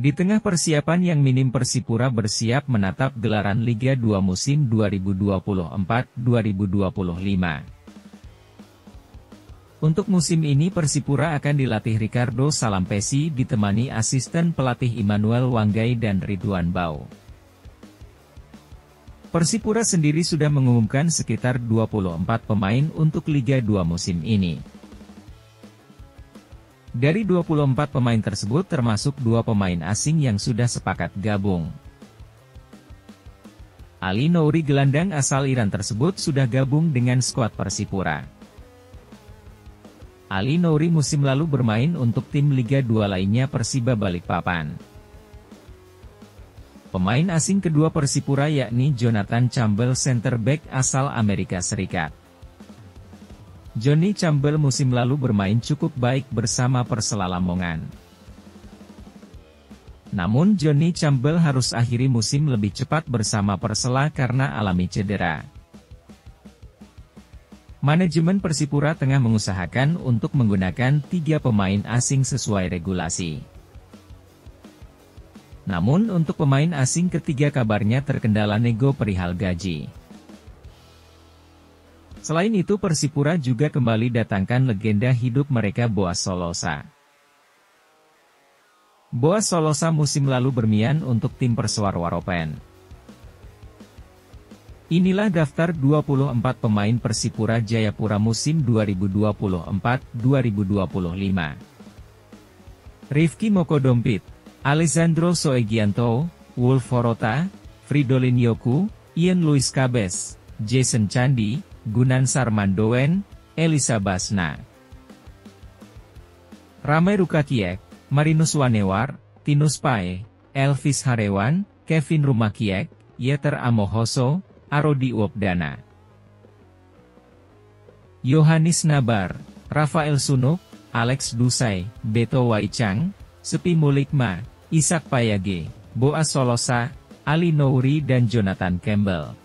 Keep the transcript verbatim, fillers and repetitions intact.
Di tengah persiapan yang minim, Persipura bersiap menatap gelaran Liga dua musim dua ribu dua puluh empat dua ribu dua puluh lima. Untuk musim ini Persipura akan dilatih Ricardo Salampessy ditemani asisten pelatih Immanuel Wanggai dan Ridwan Bau. Persipura sendiri sudah mengumumkan sekitar dua puluh empat pemain untuk Liga dua musim ini. Dari dua puluh empat pemain tersebut termasuk dua pemain asing yang sudah sepakat gabung. Ali Nouri, gelandang asal Iran tersebut, sudah gabung dengan skuad Persipura. Ali Nouri musim lalu bermain untuk tim Liga dua lainnya Persiba Balikpapan. Pemain asing kedua Persipura yakni Jonathan Campbell, center back asal Amerika Serikat. Johnny Campbell musim lalu bermain cukup baik bersama Persela Lamongan. Namun Johnny Campbell harus akhiri musim lebih cepat bersama Persela karena alami cedera. Manajemen Persipura tengah mengusahakan untuk menggunakan tiga pemain asing sesuai regulasi. Namun untuk pemain asing ketiga kabarnya terkendala nego perihal gaji. Selain itu Persipura juga kembali datangkan legenda hidup mereka Boaz Solosa. Boaz Solosa musim lalu bermain untuk tim Persuar Waropen. Inilah daftar dua puluh empat pemain Persipura Jayapura musim dua ribu dua puluh empat dua ribu dua puluh lima. Rifki Mokodompit, Alessandro Soegianto, Wolf Forota, Fridolin Yoku, Ian Luis Cabes, Jason Candi, Gunan Sarmandoen, Elisa Basna, Ramai Rukakiek, Marinus Wanewar, Tinus Pae, Elvis Harewan, Kevin Rumakiek, Yeter Amohoso, Arodi Uopdana, Yohanis Nabar, Rafael Sunuk, Alex Dusai, Beto Waicang, Sepi Mulikma, Isak Payage, Boaz Solosa, Ali Nouri dan Jonathan Campbell.